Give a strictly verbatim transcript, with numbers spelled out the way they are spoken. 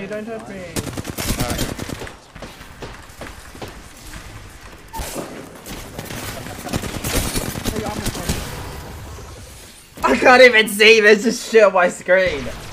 me, don't touch me. Alright. I can't even see, there's just shit on my screen.